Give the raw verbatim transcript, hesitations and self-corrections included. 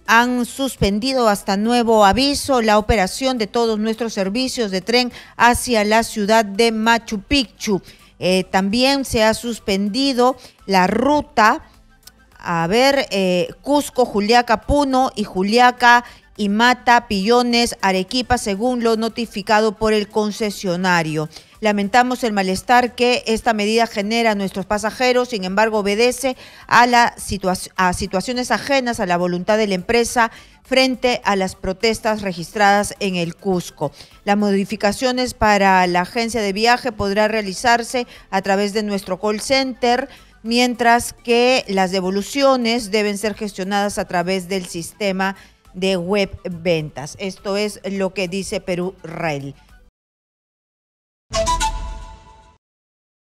han suspendido hasta nuevo aviso la operación de todos nuestros servicios de tren hacia la ciudad de Machu Picchu. Eh, también se ha suspendido la ruta, a ver, eh, Cusco, Juliaca, Puno y Juliaca y Mata, Pillones, Arequipa, según lo notificado por el concesionario. Lamentamos el malestar que esta medida genera a nuestros pasajeros, sin embargo obedece a, la situa a situaciones ajenas a la voluntad de la empresa frente a las protestas registradas en el Cusco. Las modificaciones para la agencia de viaje podrán realizarse a través de nuestro call center, mientras que las devoluciones deben ser gestionadas a través del sistema de web ventas. Esto es lo que dice Perú Rail.